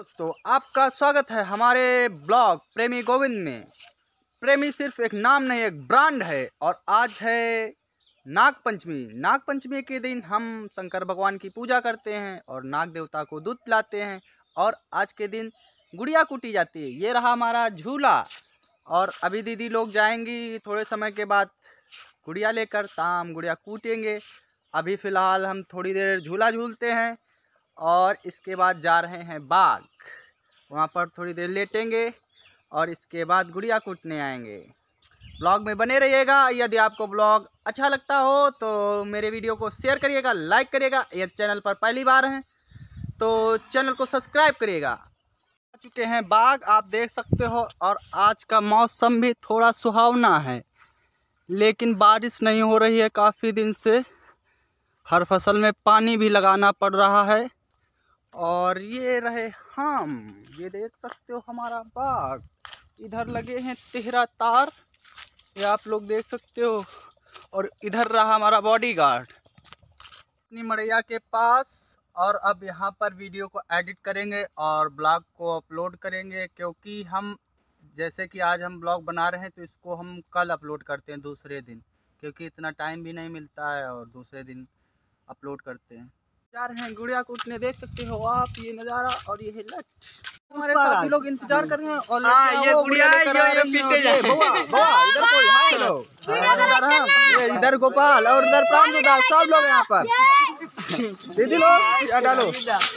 दोस्तों, आपका स्वागत है हमारे ब्लॉग प्रेमी गोविंद में। प्रेमी सिर्फ एक नाम नहीं, एक ब्रांड है। और आज है नागपंचमी। नागपंचमी के दिन हम शंकर भगवान की पूजा करते हैं और नाग देवता को दूध पिलाते हैं। और आज के दिन गुड़िया कूटी जाती है। ये रहा हमारा झूला। और अभी दीदी लोग जाएंगी थोड़े समय के बाद गुड़िया लेकर, ताम गुड़िया कूटेंगे। अभी फ़िलहाल हम थोड़ी देर झूला झूलते हैं और इसके बाद जा रहे हैं बाग। वहाँ पर थोड़ी देर लेटेंगे और इसके बाद गुड़िया कूटने आएंगे। ब्लॉग में बने रहिएगा। यदि आपको ब्लॉग अच्छा लगता हो तो मेरे वीडियो को शेयर करिएगा, लाइक करिएगा। यदि चैनल पर पहली बार हैं तो चैनल को सब्सक्राइब करिएगा। आ चुके हैं बाग, आप देख सकते हो। और आज का मौसम भी थोड़ा सुहावना है, लेकिन बारिश नहीं हो रही है काफ़ी दिन से। हर फसल में पानी भी लगाना पड़ रहा है। और ये रहे हम, ये देख सकते हो हमारा बाग। इधर लगे हैं तिहरा तार, ये आप लोग देख सकते हो। और इधर रहा हमारा बॉडीगार्ड अपनी मड़ैया के पास। और अब यहाँ पर वीडियो को एडिट करेंगे और ब्लॉग को अपलोड करेंगे, क्योंकि हम जैसे कि आज हम ब्लॉग बना रहे हैं तो इसको हम कल अपलोड करते हैं, दूसरे दिन, क्योंकि इतना टाइम भी नहीं मिलता है और दूसरे दिन अपलोड करते हैं। जा रहे हैं गुड़िया कूटने, देख सकते हो आप ये नज़ारा। और ये है लट, हमारे साथी लोग इंतजार कर रहे हैं। और ये गुड़िया पीटे जाए। इधर कोई हाय लो, ये इधर गोपाल और इधर प्राणदास, सब लोग यहाँ पर। दीदी लोग डालो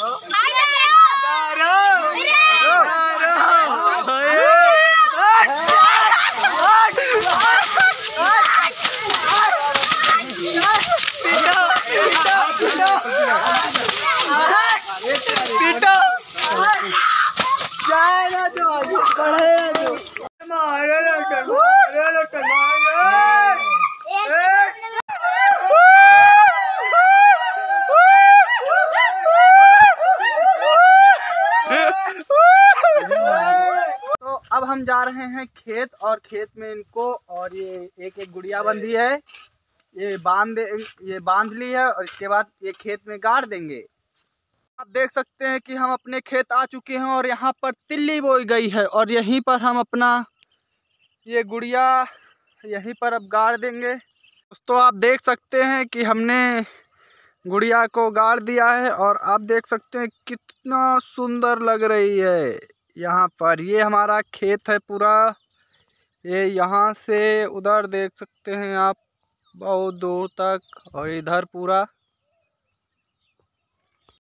तो अब हम जा रहे हैं खेत, और खेत में इनको, और ये एक एक गुड़िया बंधी है, ये बांध ली है। और इसके बाद ये खेत में गाड़ देंगे। आप देख सकते हैं कि हम अपने खेत आ चुके हैं और यहाँ पर तिल्ली बोई गई है। और यहीं पर हम अपना ये गुड़िया यहीं पर अब गाड़ देंगे। दोस्तों, आप देख सकते हैं कि हमने गुड़िया को गाड़ दिया है। और आप देख सकते हैं कितना सुंदर लग रही है यहाँ पर। ये हमारा खेत है पूरा, ये यहाँ से उधर देख सकते हैं आप बहुत दूर तक, और इधर पूरा